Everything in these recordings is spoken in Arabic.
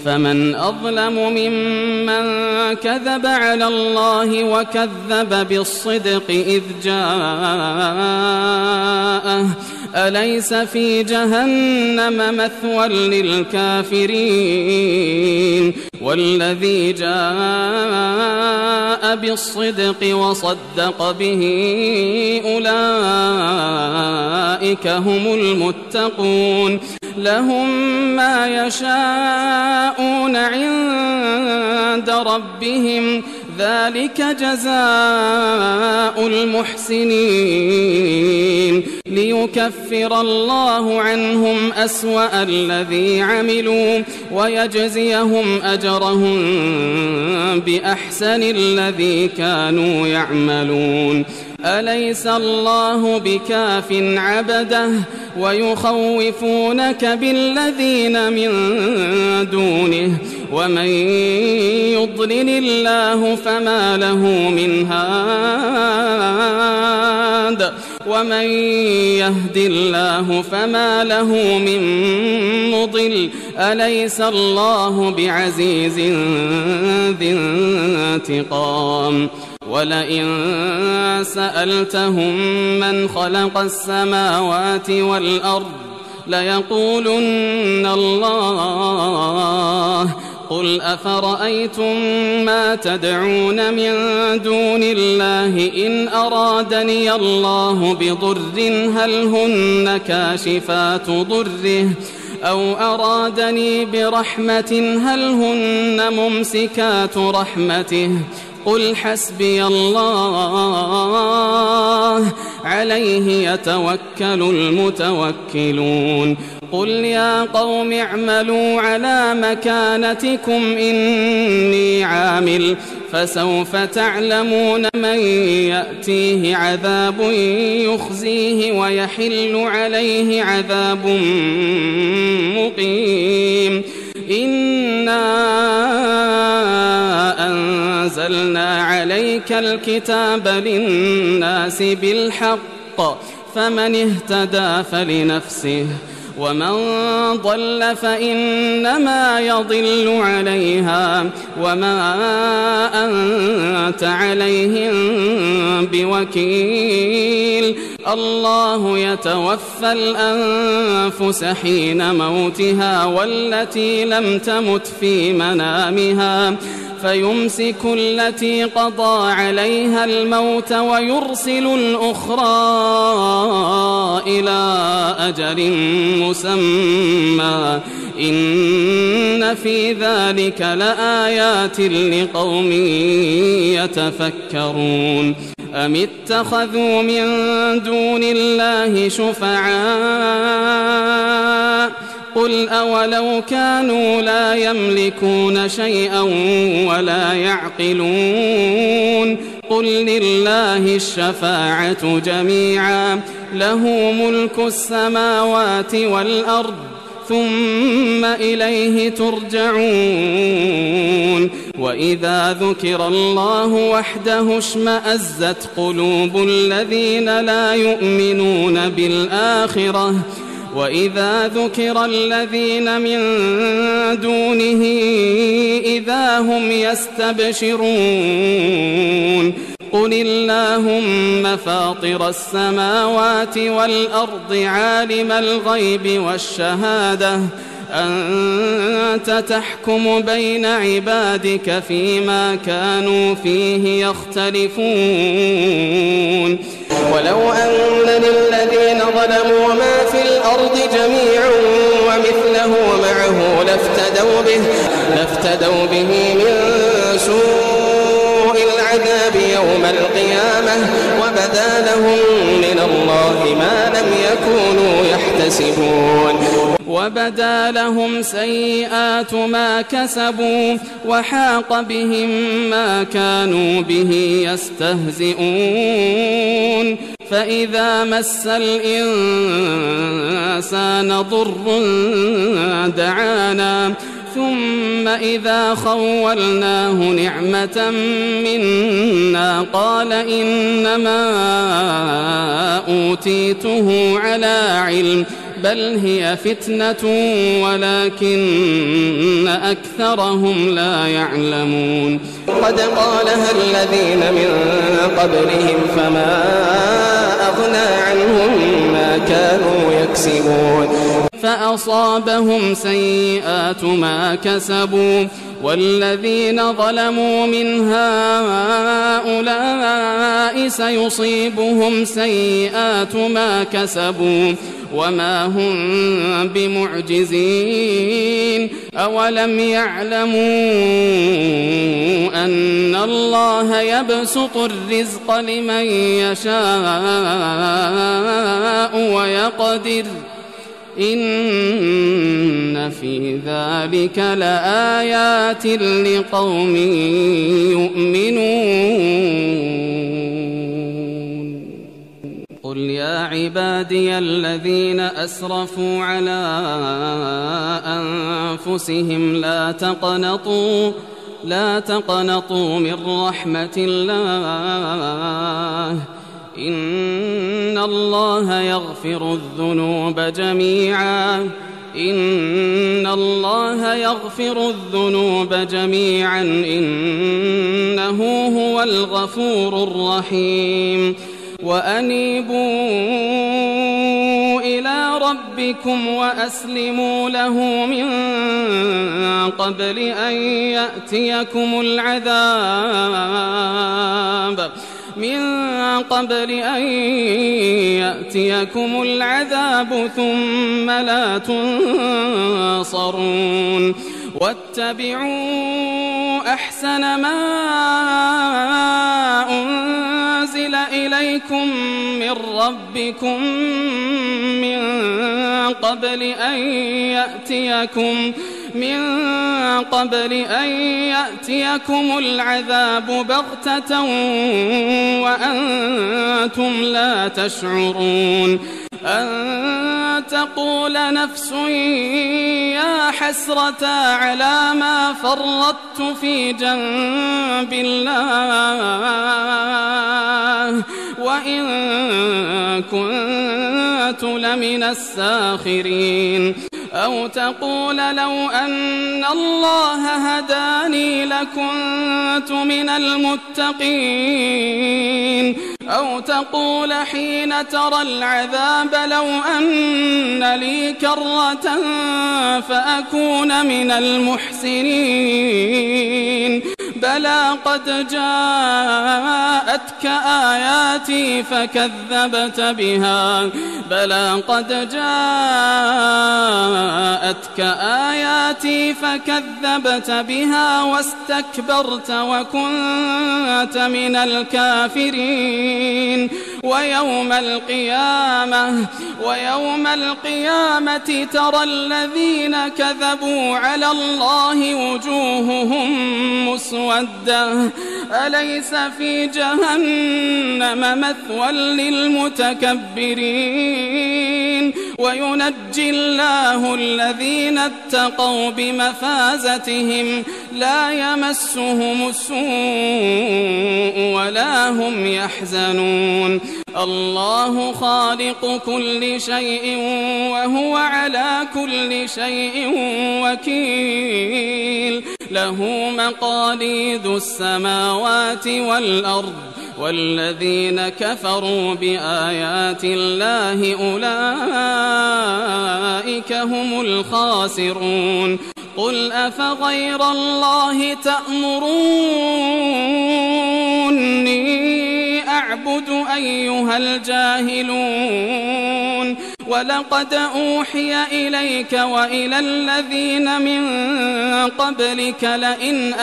فمن أظلم ممن كذب على الله وكذب بالصدق إذ جاءه أليس في جهنم مثوى للكافرين والذي جاء بالصدق وصدق به أولئك هم المتقون لهم ما يشاءون عند ربهم ذلك جزاء المحسنين ليكفر الله عنهم أسوأ الذي عملوا ويجزيهم أجرهم بأحسن الذي كانوا يعملون أليس الله بكاف عبده ويخوفونك بالذين من دونه ومن يضلل الله فما له من هاد ومن يهد الله فما له من مضل أليس الله بعزيز ذي انتقام ولئن سألتهم من خلق السماوات والأرض ليقولن الله قل أفرأيتم ما تدعون من دون الله إن أرادني الله بضر هل هن كاشفات ضره أو أرادني برحمة هل هن ممسكات رحمته قل حسبي الله عليه يتوكل المتوكلون قل يا قوم اعملوا على مكانتكم إني عامل فسوف تعلمون من يأتيه عذاب يخزيه ويحل عليه عذاب مقيم إنا أنزلنا عليك الكتاب للناس بالحق فمن اهتدى فلنفسه ومن ضل فإنما يضل عليها وما أنت عليهم بوكيل الله يتوفى الأنفس حين موتها والتي لم تمت في منامها فيمسك التي قضى عليها الموت ويرسل الأخرى إلى أجل مسمى إن في ذلك لآيات لقوم يتفكرون أم اتخذوا من دون الله شفعاء قل أولو كانوا لا يملكون شيئا ولا يعقلون قل لله الشفاعة جميعا له ملك السماوات والأرض ثم إليه ترجعون وإذا ذكر الله وحده اشمأزت قلوب الذين لا يؤمنون بالآخرة وإذا ذكر الذين من دونه إذا هم يستبشرون قل اللهم فاطر السماوات والأرض عالم الغيب والشهادة أنت تحكم بين عبادك فيما كانوا فيه يختلفون ولو أن للذين ظلموا ما في الأرض جميعا ومثله معه لافتدوا به من سوء العذاب يوم القيامة وبدا لهم من الله ما لم يكونوا يحتسبون وبدا لهم سيئات ما كسبوا وحاق بهم ما كانوا به يستهزئون فإذا مس الإنسان ضر دعانا ثم إذا خولناه نعمة منا قال إنما أوتيته على علم بل هي فتنة ولكن أكثرهم لا يعلمون قد قالها الذين من قبلهم فما أغنى عنهم ما كانوا يكسبون فأصابهم سيئات ما كسبوا والذين ظلموا من هؤلاء سيصيبهم سيئات ما كسبوا وما هم بمعجزين أولم يعلموا أن الله يبسط الرزق لمن يشاء ويقدر إن في ذلك لآيات لقوم يؤمنون قل يا عبادي الذين أسرفوا على أنفسهم لا تقنطوا من رحمة الله إن الله يغفر الذنوب جميعا إنه هو الغفور الرحيم وأنيبوا إلى ربكم وأسلموا له من قبل أن يأتيكم العذاب ثم لا تنصرون واتبعوا أحسن ما أنزل إليكم من ربكم من قبل أن يأتيكم العذاب بغتة وأنتم لا تشعرون أن تقول نفس يا حسرة على ما فرطت في جنب الله وإن كنت لمن الساخرين أو تقول لو أن الله هداني لكنت من المتقين أو تقول حين ترى العذاب لو أن لي كرة فأكون من المحسنين بلى قد جاءتك آياتي فكذبت بها واستكبرت وكنت من الكافرين ويوم القيامة ترى الذين كذبوا على الله وجوههم مسودة أليس في جهنم مثوى للمتكبرين وينجي الله الذين اتقوا بمفازتهم لا يمسهم السوء ولا هم يحزنون الله خالق كل شيء وهو على كل شيء وكيل له مقاليد السماوات والأرض والذين كفروا بآيات الله أولئك هم الخاسرون قل أفغير الله تأمروني أعبد أيها الجاهلون ولقد أوحي إليك وإلى الذين من قبلك لئن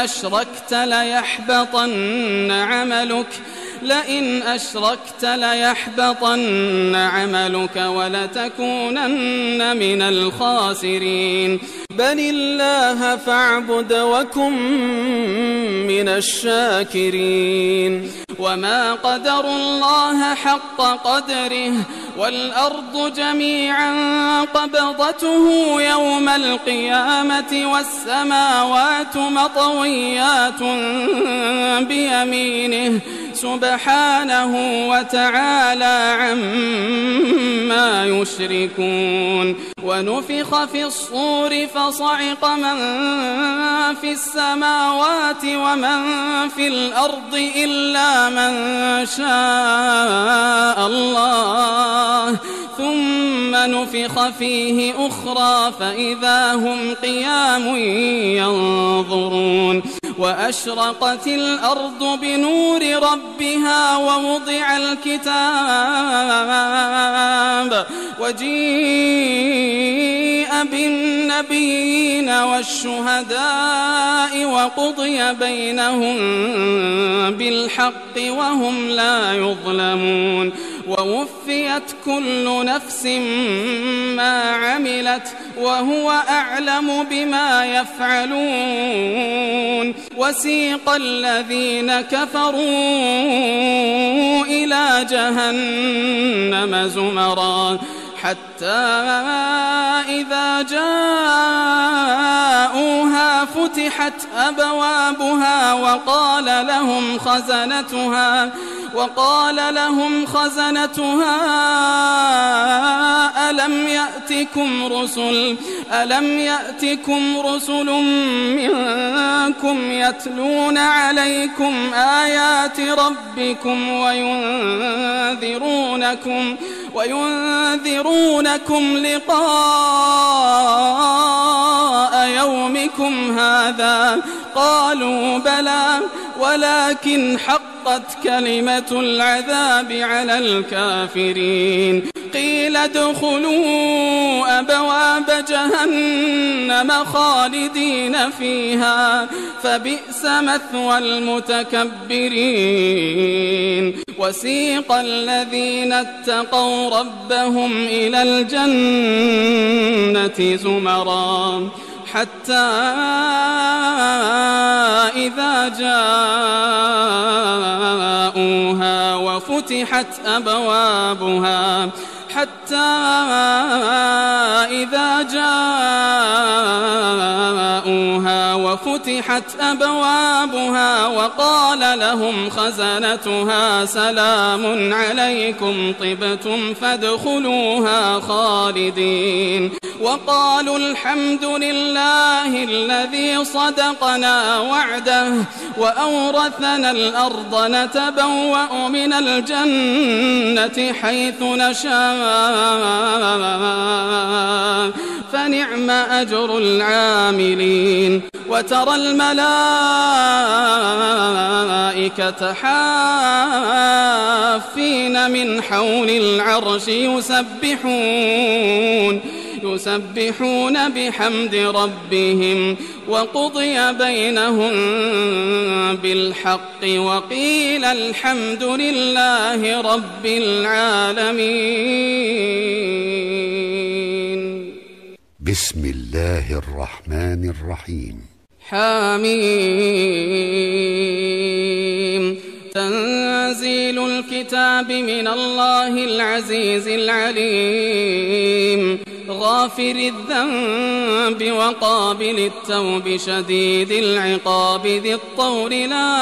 أشركت ليحبطن عملك ولتكونن من الخاسرين بل الله فاعبد وكن من الشاكرين وما قدروا الله حق قدره والأرض جميعا قبضته يوم القيامة والسماوات مطويات بيمينه سبحانه وتعالى عما يشركون ونفخ في الصور فصعق من في السماوات ومن في الأرض إلا من شاء الله ثم نفخ فيه أخرى فإذا هم قيام ينظرون وأشرقت الأرض بنور ربها ووضع الكتاب وجيء بالنبيين والشهداء وقضي بينهم بالحق وهم لا يظلمون ووفيت كل نفس ما عملت وهو أعلم بما يفعلون وسيق الذين كفروا إلى جهنم زمرا حتى إذا جاءوها فتحت أبوابها وقال لهم خزنتها ألم يأتكم رسل منكم يتلون عليكم آيات ربكم وينذرونكم لقاء يومكم هذا قالوا بلى ولكن حقت كلمة العذاب على الكافرين قيل ادخلوا أبواب جهنم خالدين فيها فبئس مثوى المتكبرين وسيق الذين اتقوا ربهم إلى الجنة زمرا حتى إذا جاءوها وفتحت أبوابها وقال لهم خزنتها سلام عليكم طبتم فادخلوها خالدين وقالوا الحمد لله الذي صدقنا وعده وأورثنا الأرض نتبوأ من الجنة حيث نشاء فنعم أجر العاملين وترى الملائكة حافين من حول العرش يسبحون بحمد ربهم وقضي بينهم بالحق وقيل الحمد لله رب العالمين. بسم الله الرحمن الرحيم. حميم. تنزيل الكتاب من الله العزيز العليم غافر الذنب وقابل التوب شديد العقاب ذي الطول لا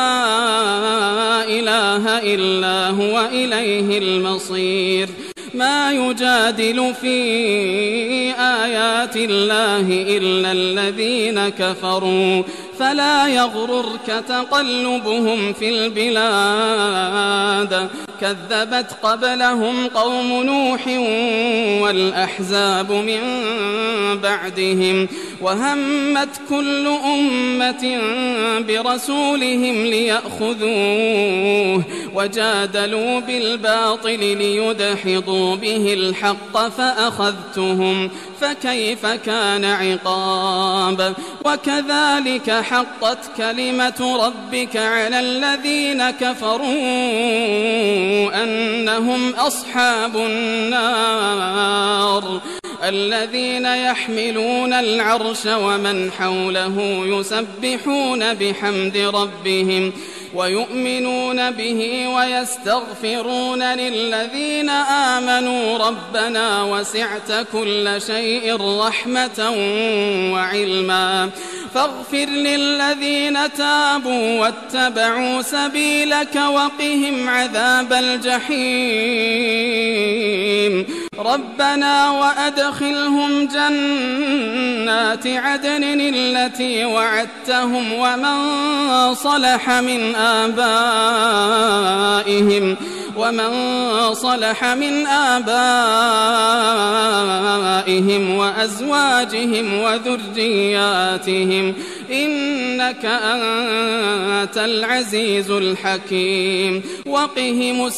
إله إلا هو إليه المصير. ما يجادل في آيات الله إلا الذين كفروا فلا يغررك تقلبهم في البلاد. كذبت قبلهم قوم نوح والأحزاب من بعدهم وهمت كل أمة برسولهم ليأخذوه وجادلوا بالباطل ليدحضوا به الحق فأخذتهم فكيف كان عقاب. وكذلك حقت كلمة ربك على الذين كفروا أنهم أصحاب النار. الذين يحملون العرش ومن حوله يسبحون بحمد ربهم ويؤمنون به ويستغفرون للذين آمنوا ربنا وسعت كل شيء رحمة وعلما فاغفر للذين تابوا واتبعوا سبيلك وقهم عذاب الجحيم. ربنا وأدخلهم جنات عدن التي وعدتهم ومن صلح من آبائهم وأزواجهم وذرياتهم إنك أنت العزيز الحكيم وقهم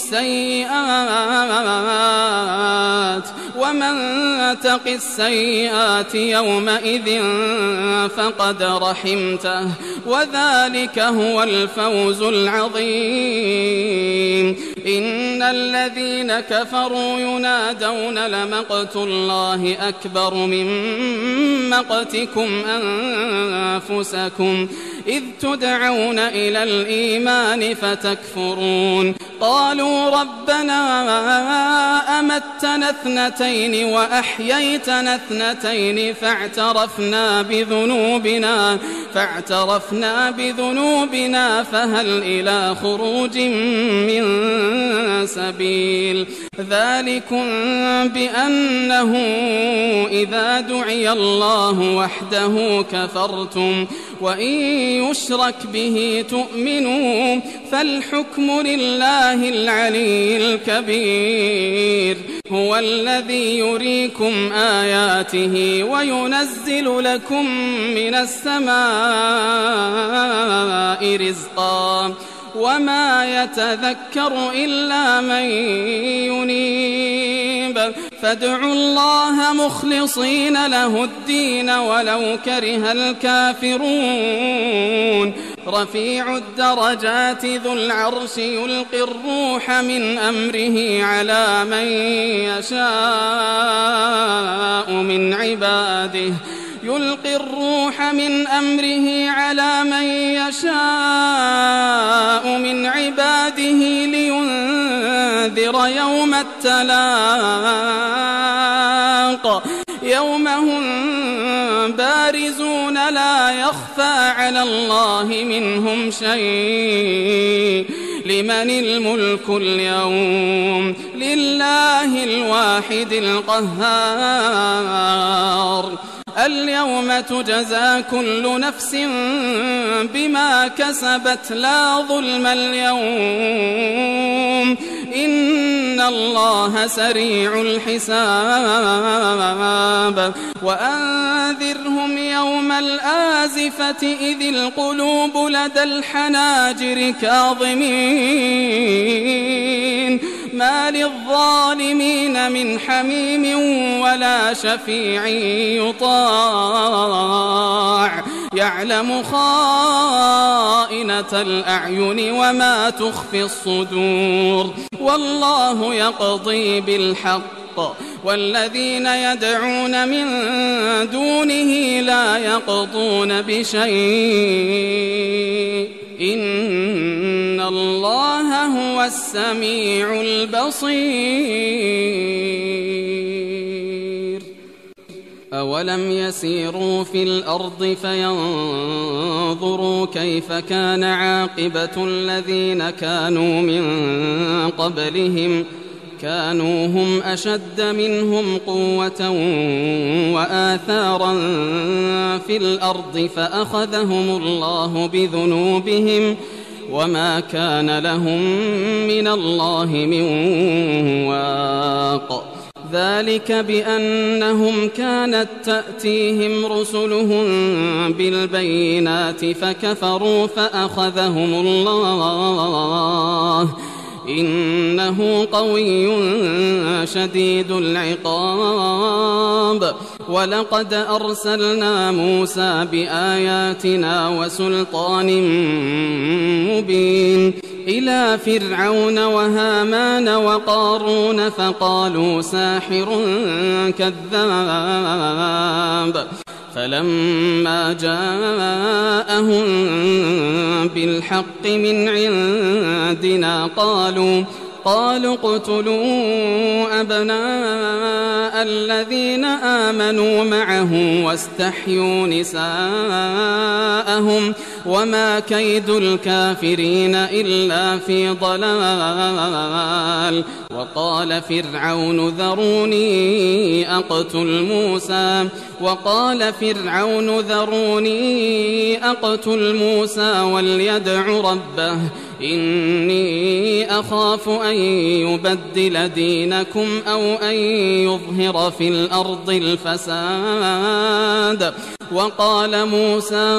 السيئات ومن تق السيئات يومئذ فقد رحمته وذلك هو الفوز العظيم إن الذين كفروا ينادون لمقت الله أكبر من مقتكم أنفسكم إذ تدعون إلى الإيمان فتكفرون قالوا ربنا أمتنا اثنتين وأحييتنا اثنتين فاعترفنا بذنوبنا فهل إلى خروج من سبيل ذلكم بأنه إذا دعي الله وحده كفرتم وإن يشرك به تؤمنوا فالحكم لله العلي الكبير هو الذي يريكم آياته وينزل لكم من السماء رزقا وما يتذكر إلا من ينيب فادعوا الله مخلصين له الدين ولو كره الكافرون رفيع الدرجات ذو العرش يلقي الروح من أمره على من يشاء من عباده لينذر يوم التلاق يوم هم بارزون لا يخفى على الله منهم شيء لمن الملك اليوم لله الواحد القهار اليوم تجزى كل نفس بما كسبت لا ظلم اليوم إن الله سريع الحساب وأنذرهم يوم الآزفة إذ القلوب لدى الحناجر كاظمين ما للظالمين من حميم ولا شفيع يطاع يعلم خائنة الأعين وما تخفي الصدور والله يقضي بالحق والذين يدعون من دونه لا يقضون بشيء إن الله هو السميع البصير أولم يسيروا في الأرض فينظروا كيف كان عاقبة الذين كانوا من قبلهم كانوا هم أشد منهم قوة وآثارا في الأرض فأخذهم الله بذنوبهم وما كان لهم من الله من واق ذلك بأنهم كانت تأتيهم رسلهم بالبينات فكفروا فأخذهم الله إنه قوي شديد العقاب ولقد أرسلنا موسى بآياتنا وسلطان مبين إلى فرعون وهامان وقارون فقالوا ساحر كذاب فلما جاءهم بالحق من عندنا قالوا اقتلوا أبناء الذين آمنوا معه واستحيوا نساءهم وما كيد الكافرين إلا في ضلال. وقال فرعون ذروني أقتل موسى وليدع ربه إني أخاف أن يبدل دينكم أو أن يظهر في الأرض الفساد. وقال موسى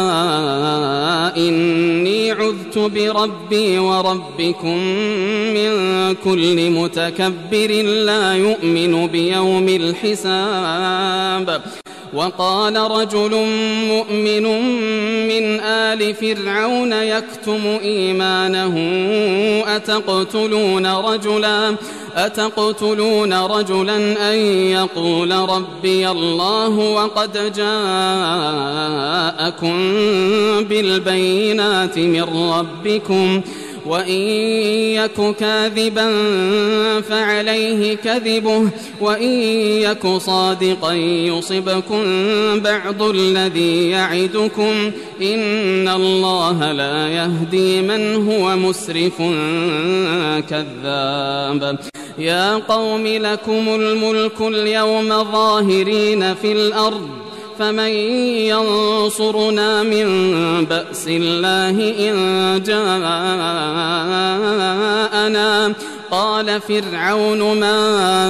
إني عذت بربي وربكم من كل متكبر لا يؤمن بيوم الحساب. وقال رجل مؤمن من آل فرعون يكتم إيمانه أتقتلون رجلا أن يقول ربي الله وقد جاءكم بالبينات من ربكم وإن يك كاذبا فعليه كذبه وإن يك صادقا يصبكم بعض الذي يعدكم إن الله لا يهدي من هو مسرف كذاب. يا قوم لكم الملك اليوم ظاهرين في الأرض فمن ينصرنا من بأس الله إن جاءنا. قال فرعون ما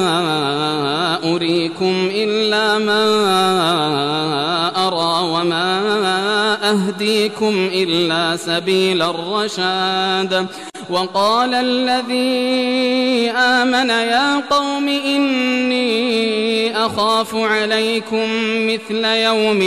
أريكم إلا ما أرى وما أهديكم إلا سبيل الرشاد. وقال الذي آمن يا قوم إني أخاف عليكم مثل يوم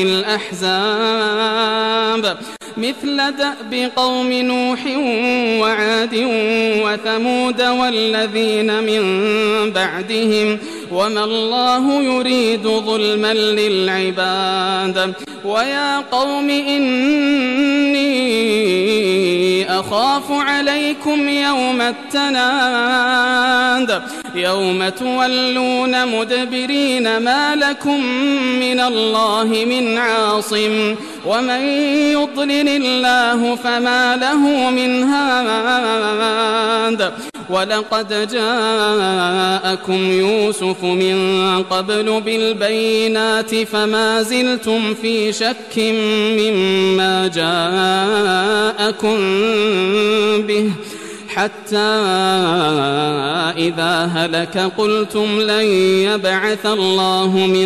الأحزاب مثل دأب قوم نوح وعاد وثمود والذين من بعدهم وما الله يريد ظلما للعباد. ويا قوم إني أخاف عليكم يوم التناد يوم تولون مدبرين ما لكم من الله من عاصم ومن يضلل الله فما له من هاد. ولقد جاءكم يوسف من قبل بالبينات فما زلتم في شك مما جاءكم به حتى إذا هلك قلتم لن يبعث الله من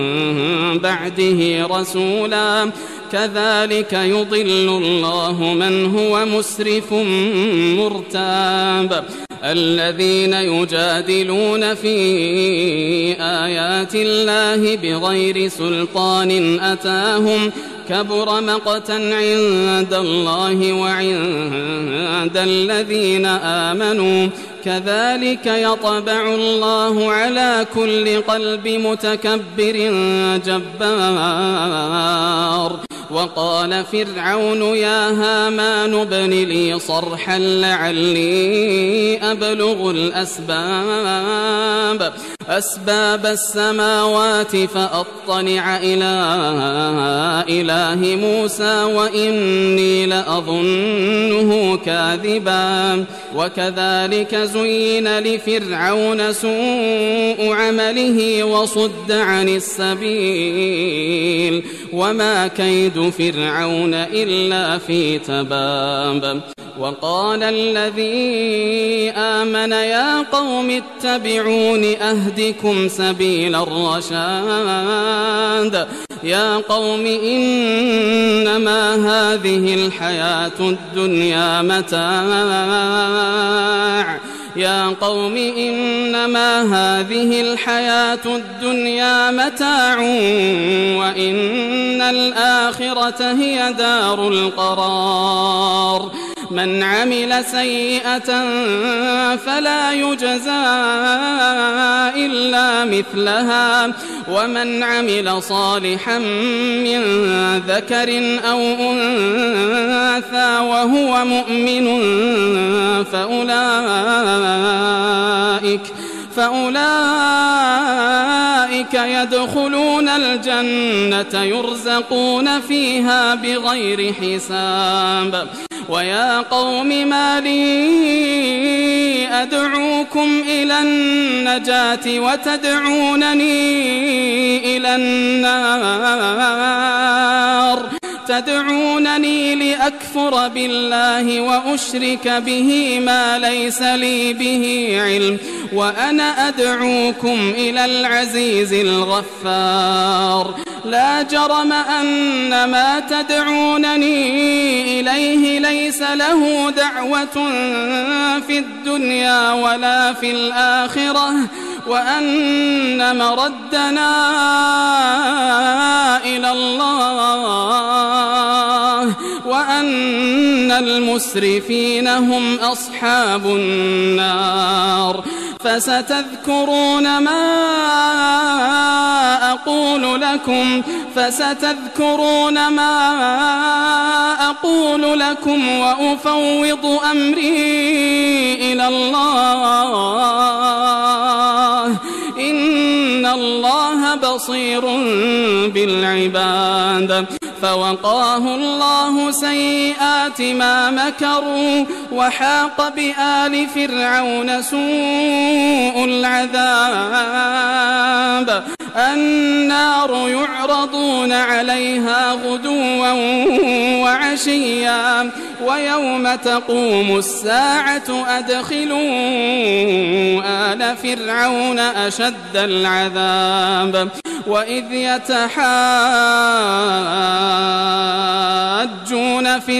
بعده رسولا كذلك يضل الله من هو مسرف مرتاب. الذين يجادلون في آيات الله بغير سلطان أتاهم كبر مقتا عند الله وعند الذين آمنوا كذلك يطبع الله على كل قلب متكبر جبار. وقال فرعون يا هامان ابن لي صرحا لعلي أبلغ أسباب السماوات فأطلع إلى إله موسى وإني لأظنه كاذبا. وكذلك زين لفرعون سوء عمله وصد عن السبيل وما كيد فرعون إلا في تباب. وقال الذي آمن يا قوم اتبعون أهدكم سبيل الرشاد. يا قوم إنما هذه الحياة الدنيا متاع يا قوم إنما هذه الحياة الدنيا متاع وإن الآخرة هي دار القرار. من عمل سيئة فلا يجزى إلا مثلها ومن عمل صالحا من ذكر أو أنثى وهو مؤمن فأولئك أولئك يدخلون الجنة يرزقون فيها بغير حساب. ويا قوم ما لي أدعوكم إلى النجاة وتدعونني إلى النار، تدعونني لأكفر بالله وأشرك به ما ليس لي به علم، وأنا أدعوكم إلى العزيز الغفار. لا جرم أن ما تدعونني إليه ليس له دعوة في الدنيا ولا في الآخرة، وأن مردنا إلى الله، وأن المسرفين هم أصحاب النار. فستذكرون ما أقول لكم وأفوض أمري إلى الله، إن الله بصير بالعباد. فوقاه الله سيئات ما مكروا، وحاق بآل فرعون سوء العذاب. النار يعرضون عليها غدوا وعشيا، ويوم تقوم الساعة أدخلوا آل فرعون أشد العذاب. وإذ يتحاجون في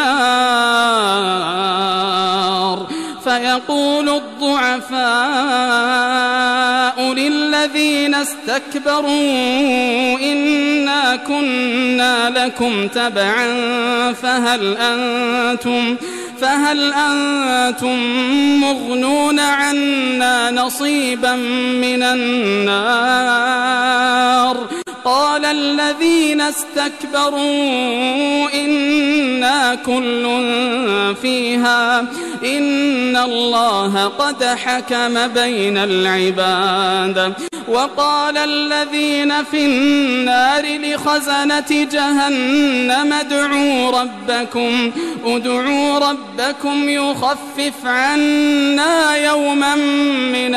النار فيقول الضعفاء للذين استكبروا إنا كنا لكم تبعا فهل أنتم مغنون عنا نصيبا من النار؟ قال الذين استكبروا إنا كل فيها إن الله قد حكم بين العباد. وقال الذين في النار لخزنة جهنم ادعوا ربكم يخفف عنا يوما من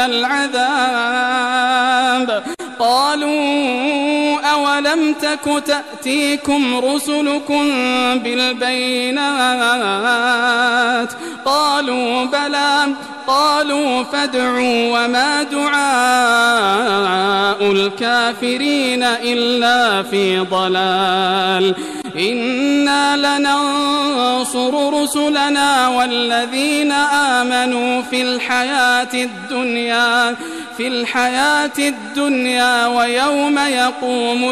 العذاب. قالوا أولم تك تأتيكم رسلكم بالبينات؟ قالوا بلى. قالوا فادعوا وما دعاء الكافرين إلا في ضلال. إنا لننصر رسلنا والذين آمنوا في الحياة الدنيا ويوم يقوم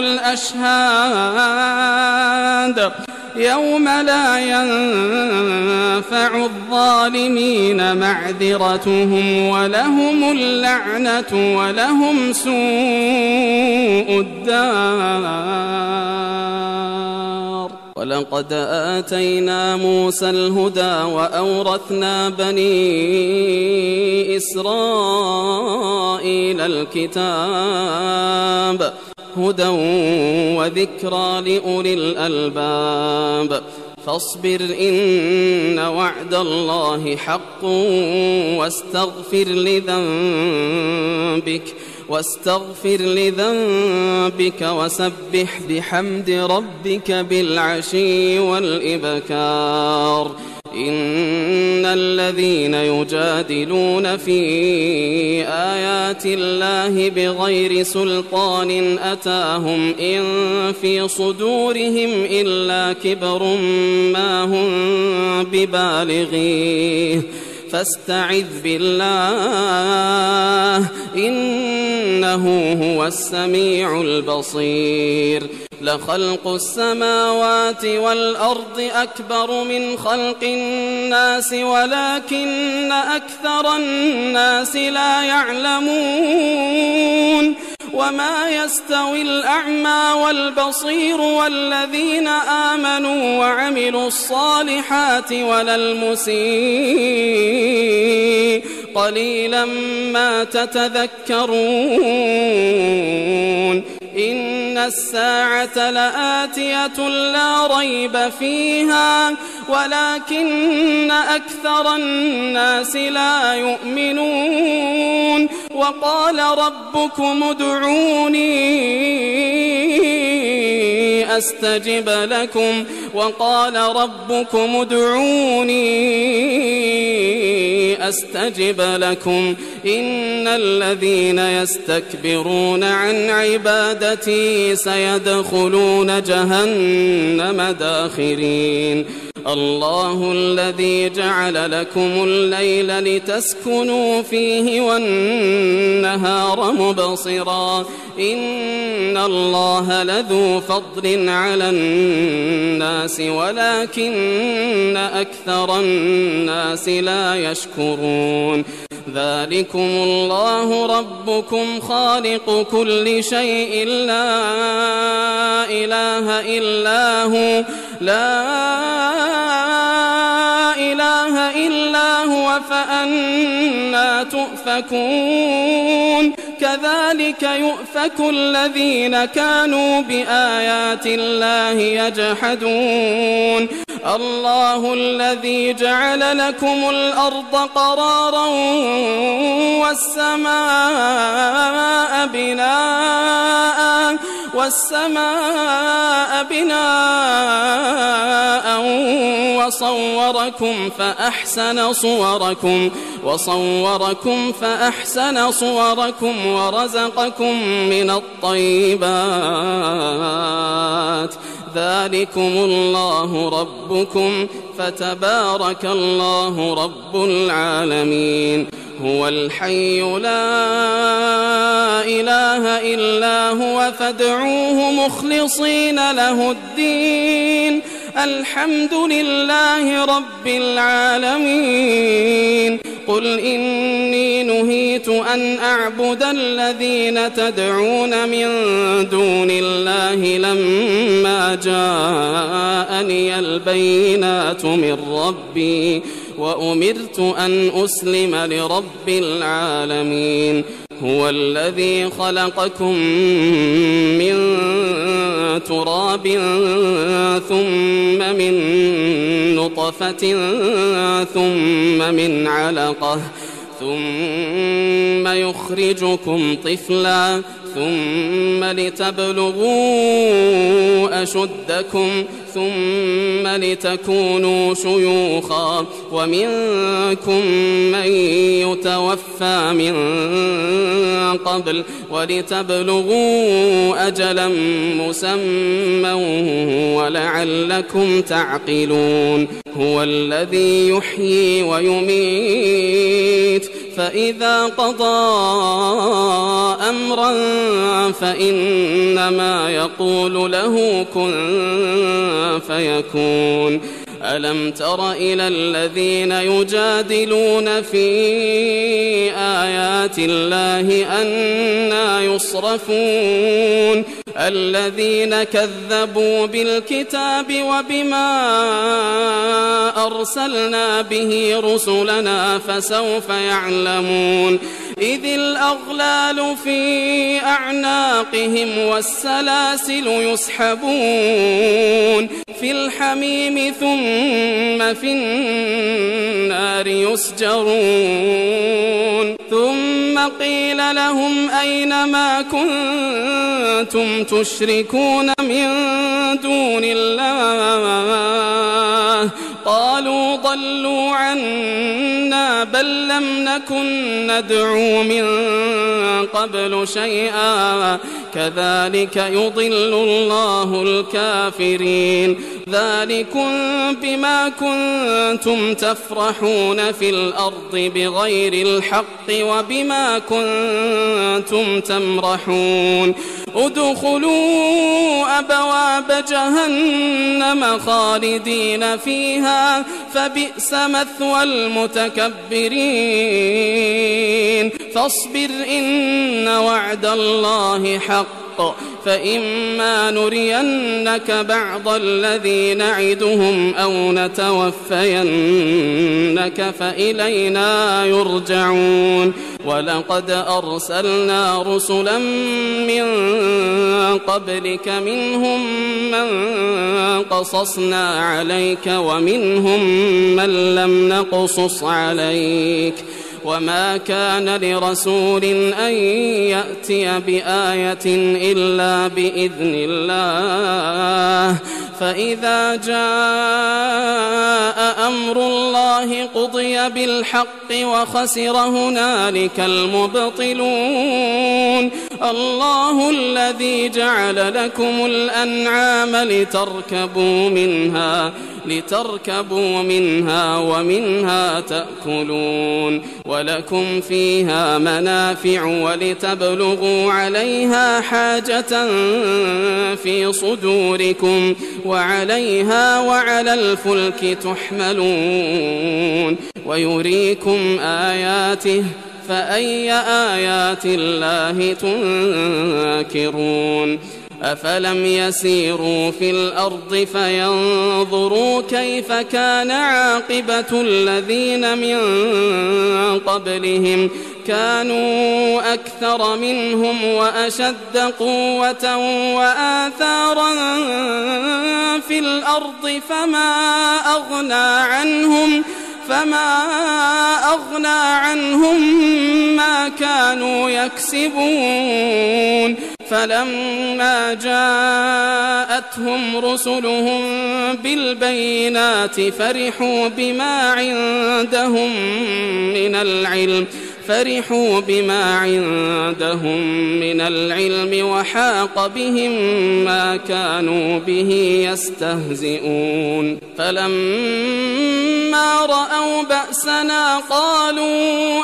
الأشهاد، يوم لا ينفع الظالمين معذرتهم ولهم اللعنة ولهم سوء الدار. ولقد آتينا موسى الهدى وأورثنا بني إسرائيل الكتاب هدى وذكرى لأولي الألباب. فاصبر إن وعد الله حق واستغفر لذنبك وسبح بحمد ربك بالعشي والإبكار. إن الذين يجادلون في آيات الله بغير سلطان أتاهم إن في صدورهم إلا كبر ما هم ببالغيه فاستعذ بالله إنه هو السميع البصير. لخلق السماوات والأرض أكبر من خلق الناس ولكن أكثر الناس لا يعلمون. وما يستوي الأعمى والبصير والذين آمنوا وعملوا الصالحات ولا المسيء. قليلا ما تتذكرون إن الساعة لآتية لا ريب فيها ولكن أكثر الناس لا يؤمنون وقال ربكم ادعوني أستجب لكم إن الذين يستكبرون عن عبادتي سيدخلون جهنم داخرين الله الذي جعل لكم الليل لتسكنوا فيه والنهار مبصرا إن الله لذو فضل على الناس ولكن أكثر الناس لا يشكرون ذلكم الله ربكم خالق كل شيء لا إله إلا هو فأنا تؤفكون كذلك يؤفك الذين كانوا بآيات الله يجحدون الله الذي جعل لكم الأرض قرارا والسماء بناء وصوركم فأحسن صوركم ورزقكم من الطيبات ذلكم الله ربكم فتبارك الله رب العالمين هو الحي لا إله إلا هو فادعوه مخلصين له الدين الحمد لله رب العالمين قل إني نهيت أن أعبد الذين تدعون من دون الله لما جاءني البينات من ربي وأمرت أن أسلم لرب العالمين هو الذي خلقكم من تراب ثم من نطفة ثم من علقة ثم يخرجكم طفلا ثم لتبلغوا أشدكم ثم لتكونوا شيوخا ومنكم من يتوفى من قبل ولتبلغوا أجلا مسمى ولعلكم تعقلون هو الذي يحيي ويميت فإذا قضى أمرا فإنما يقول له كن فيكون ألم تر إلى الذين يجادلون في آيات الله أنى يصرفون الذين كذبوا بالكتاب وبما أرسلنا به رسلنا فسوف يعلمون إذ الأغلال في أعناقهم والسلاسل يسحبون في الحميم ثم في النار يسجرون ثم قيل لهم أين ما كنتم تشركون من دون الله قالوا ضلوا عنا بل لم نكن ندعو من قبل شيئا كذلك يضل الله الكافرين ذلكم بما كنتم تفرحون في الأرض بغير الحق وبما كنتم تمرحون ادخلوا أبواب جهنم خالدين فيها فبئس مثوى المتكبرين فاصبر إن وعد الله حق بالحق فإما نرينك بعض الذي نعدهم أو نتوفينك فإلينا يرجعون ولقد أرسلنا رسلا من قبلك منهم من قصصنا عليك ومنهم من لم نقصص عليك وما كان لرسول أن يأتي بآية إلا بإذن الله فإذا جاء أمر الله قضي بالحق وخسر هنالك المبطلون الله الذي جعل لكم الأنعام لتركبوا منها ومنها تأكلون ولكم فيها منافع ولتبلغوا عليها حاجة في صدوركم وعليها وعلى الفلك تحملون ويريكم آياته فأي آيات الله تنكرون أفلم يسيروا في الأرض فينظروا كيف كان عاقبة الذين من قبلهم كانوا أكثر منهم وأشد قوة وآثارا في الأرض فما أغنى عنهم ما كانوا يكسبون فلما جاءتهم رسلهم بالبينات فرحوا بما عندهم من العلم وحاق بهم ما كانوا به يستهزئون فلما رأوا بأسنا قالوا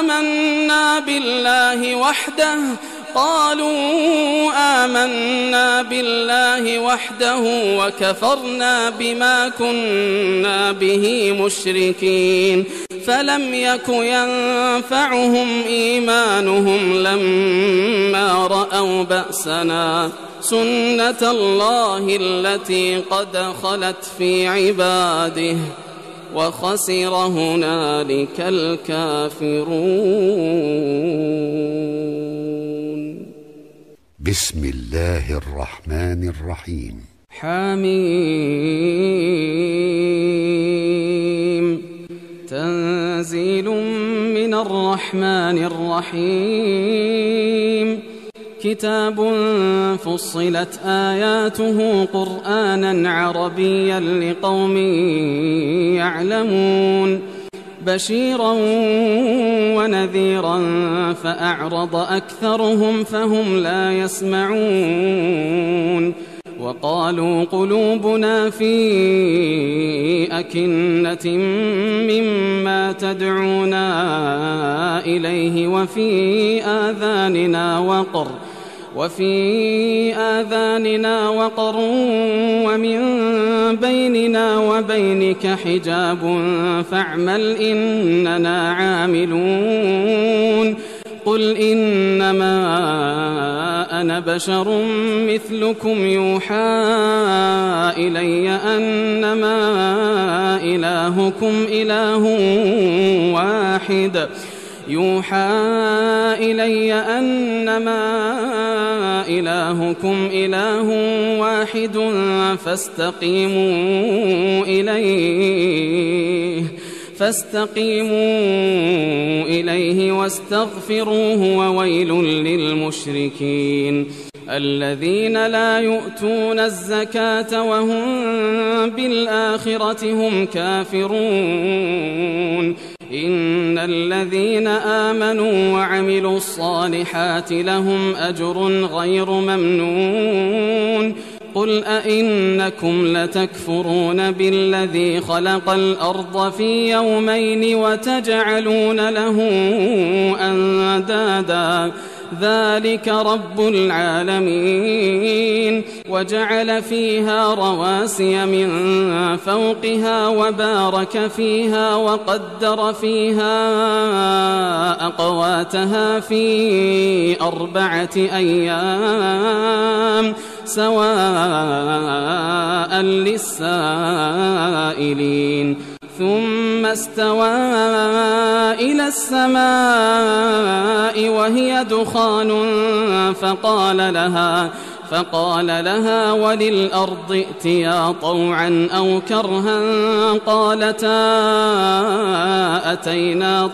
آمنا بالله وحده وكفرنا بما كنا به مشركين فلم يك ينفعهم إيمانهم لما رأوا بأسنا سنة الله التي قد خلت في عباده وخسر هنالك الكافرون. بسم الله الرحمن الرحيم. حميم تنزيل من الرحمن الرحيم كتاب فصلت آياته قرآنا عربيا لقوم يعلمون بشيرا ونذيرا فأعرض أكثرهم فهم لا يسمعون وقالوا قلوبنا في أكنة مما تدعونا إليه وفي آذاننا وقر ومن بيننا وبينك حجاب فاعمل إننا عاملون قل إنما أنا بشر مثلكم يوحى إلي أنما إلهكم إله واحد فاستقيموا إليه واستغفروه وويل للمشركين الذين لا يؤتون الزكاة وهم بالآخرة هم كافرون إن الذين آمنوا وعملوا الصالحات لهم أجر غير ممنون قل أئنكم لتكفرون بالذي خلق الأرض في يومين وتجعلون له أندادا ذلك رب العالمين. وجعل فيها رواسي من فوقها وبارك فيها وقدر فيها أقواتها في 4 أيام سواء للسائلين. ثم استوى إلى السماء وهي دخان فقال لها وللأرض ائتيا طوعا أو كرها قالتا أتينا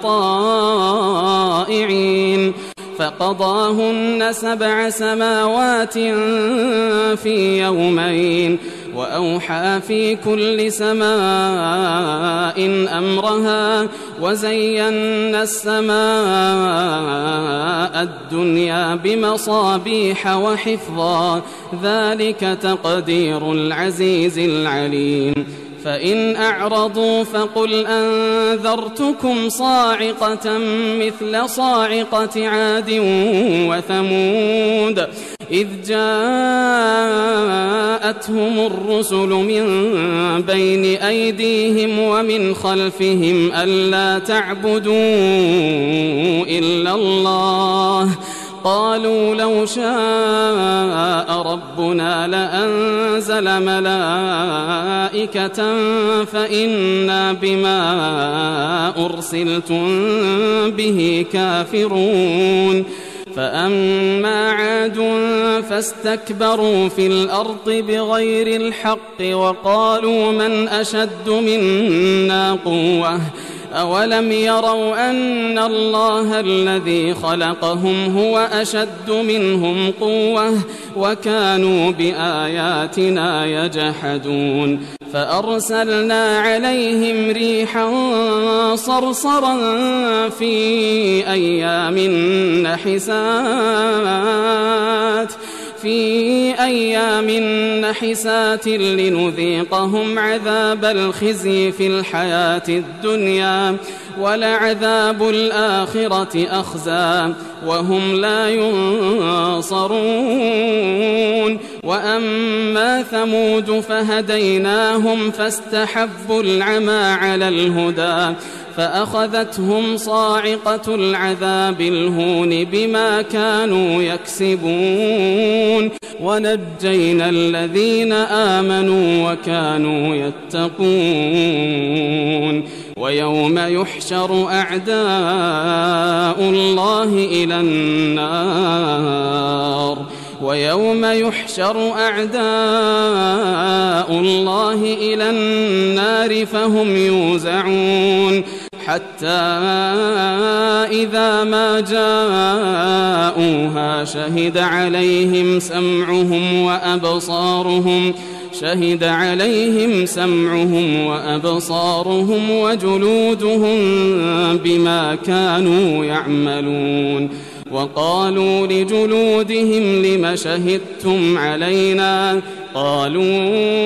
طائعين. فقضاهن 7 سماوات في يومين وأوحى في كل سماء أمرها وزينا السماء الدنيا بمصابيح وحفظا ذلك تقدير العزيز العليم. فإن أعرضوا فقل أنذرتكم صاعقة مثل صاعقة عاد وثمود إذ جاءتهم الرسل من بين أيديهم ومن خلفهم ألا تعبدوا إلا الله قالوا لو شاء ربنا لأنزل ملائكة فإنا بما أرسلتم به كافرون. فأما عاد فاستكبروا في الأرض بغير الحق وقالوا من أشد منا قوة أولم يروا أن الله الذي خلقهم هو أشد منهم قوة وكانوا بآياتنا يجحدون. فأرسلنا عليهم ريحا صرصرا في أيام نحسات لنذيقهم عذاب الخزي في الحياة الدنيا ولعذاب الآخرة أخزى وهم لا ينصرون. وأما ثمود فهديناهم فاستحبوا العمى على الهدى فأخذتهم صاعقة العذاب الهون بما كانوا يكسبون ونجينا الذين آمنوا وكانوا يتقون. ويوم يحشر أعداء الله إلى النار فهم يوزعون حتى إذا ما جاءوها شهد عليهم سمعهم وأبصارهم وجلودهم بما كانوا يعملون. وقالوا لجلودهم لم شهدتم علينا قالوا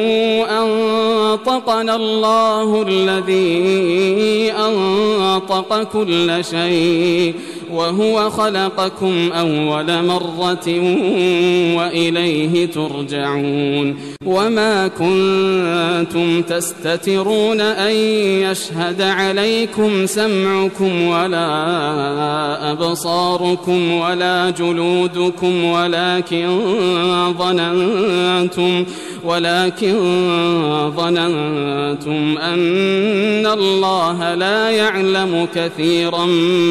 أنطقنا الله الذي أنطق كل شيء وهو خلقكم أول مرة وإليه ترجعون. وما كنتم تستترون أن يشهد عليكم سمعكم ولا أبصاركم ولا جلودكم ولكن ظننتم أن الله لا يعلم كثيرا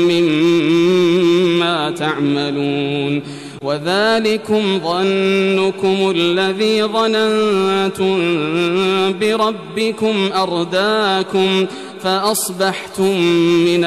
مما تعملون. وذلكم ظنكم الذي ظننتم بربكم أرداكم فأصبحتم من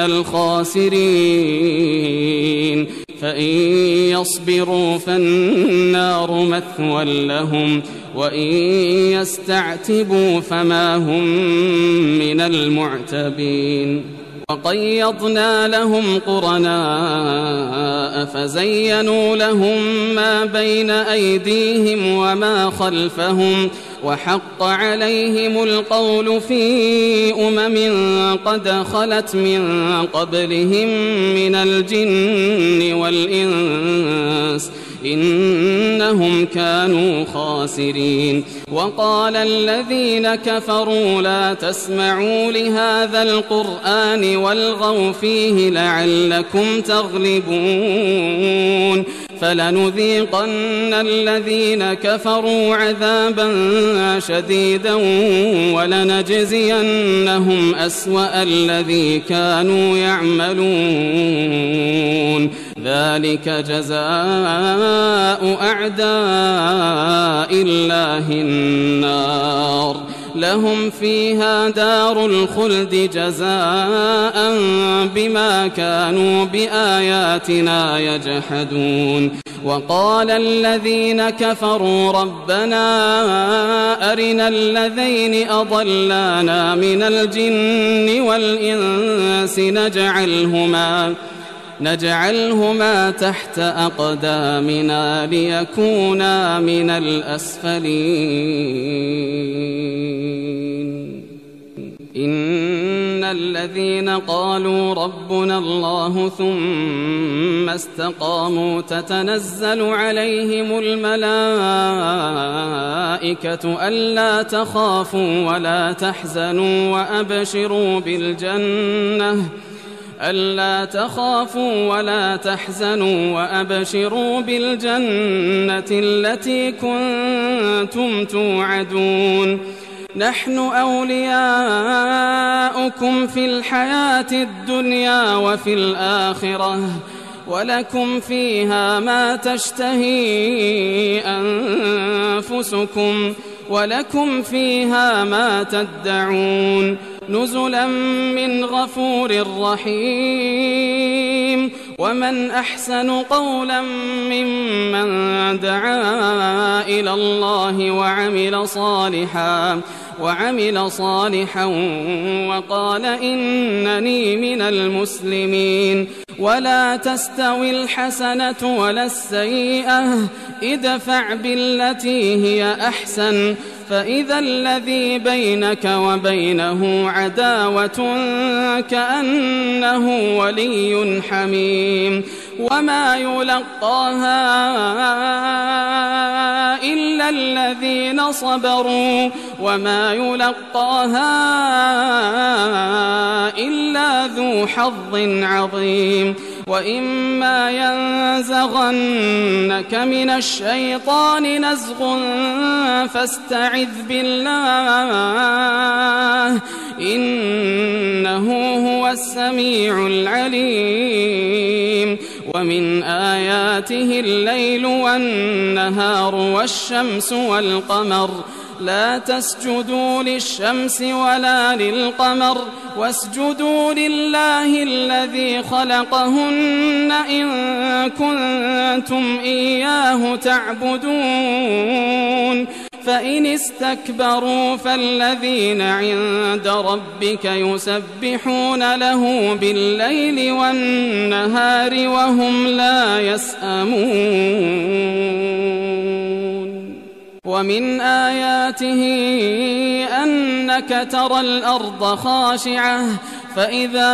الخاسرين. فإن يصبروا فالنار مثوى لهم وإن يستعتبوا فما هم من المعتبين. وقيضنا لهم قرناء فزينوا لهم ما بين أيديهم وما خلفهم وحق عليهم القول في قد خلت من قبلهم من الجن والإنس إنهم كانوا خاسرين. وقال الذين كفروا لا تسمعوا لهذا القرآن والغوا فيه لعلكم تغلبون فلنذيقن الذين كفروا عذابا شديدا ولنجزينهم أسوأ الذي كانوا يعملون ذلك جزاء أعداء الله النار لهم فيها دار الخلد جزاء بما كانوا بآياتنا يجحدون. وقال الذين كفروا ربنا أرنا الذين أضلانا من الجن والإنس نجعلهما تحت أقدامنا ليكونا من الأسفلين. إن الذين قالوا ربنا الله ثم استقاموا تتنزل عليهم الملائكة ألا تخافوا ولا تحزنوا وأبشروا بالجنة التي كنتم توعدون نحن أولياؤكم في الحياة الدنيا وفي الآخرة ولكم فيها ما تشتهي أنفسكم ولكم فيها ما تدعون نزلا من غفور رحيم. ومن أحسن قولا ممن دعا إلى الله وعمل صالحا وقال إنني من المسلمين. ولا تستوي الحسنة ولا السيئة ادفع بالتي هي أحسن فإذا الذي بينك وبينه عداوة كأنه ولي حميم وما يلقاها إلا الذين صبروا وما يلقاها إلا ذو حظ عظيم. وإما ينزغنك من الشيطان نزغ فاستعذ بالله إنه هو السميع العليم. ومن آياته الليل والنهار والشمس والقمر لا تسجدوا للشمس ولا للقمر واسجدوا لله الذي خلقهن إن كنتم إياه تعبدون. فإن استكبروا فالذين عند ربك يسبحون له بالليل والنهار وهم لا يسأمون. ومن آياته أنك ترى الأرض خاشعة فإذا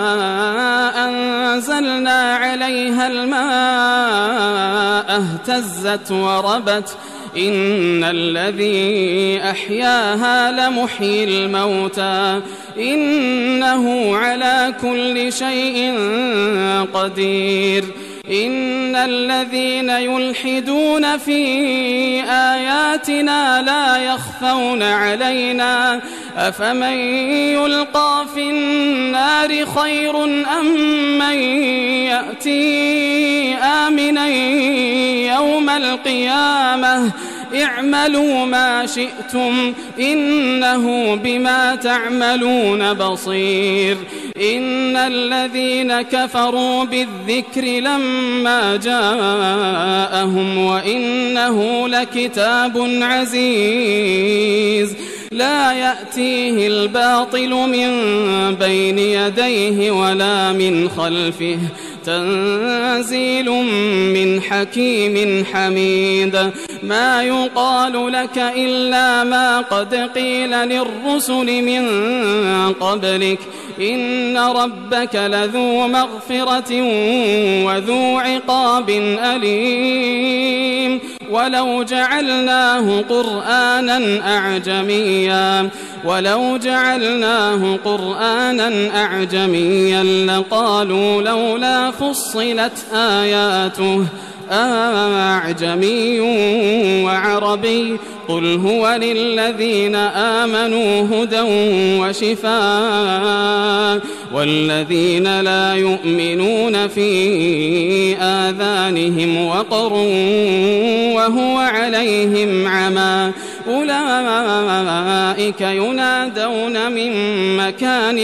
أنزلنا عليها الماء اهتزت وربت إن الذي أحياها لمحيي الموتى إنه على كل شيء قدير. إن الذين يلحدون في آياتنا لا يخفون علينا أفمن يلقى في النار خير أم من يأتي آمنا يوم القيامة اعملوا ما شئتم إنه بما تعملون بصير. إن الذين كفروا بالذكر لما جاءهم وإنه لكتاب عزيز لا يأتيه الباطل من بين يديه ولا من خلفه تنزيل من حكيم حميد ما يقال لك إلا ما قد قيل للرسل من قبلك إن ربك لذو مغفرة وذو عقاب أليم ولو جعلناه قرآنا أعجميا لقالوا لولا فصلت آياته أعجمي وعربي قل هو للذين آمنوا هدى وشفاء والذين لا يؤمنون في آذانهم وقر وهو عليهم عمى أولئك ينادون من مكان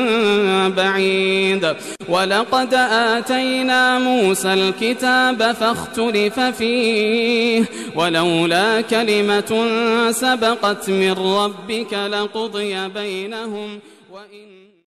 بعيد ولقد آتينا موسى الكتاب فاختلف فيه ولولا كلمة سبقت من ربك لقضي بينهم وإن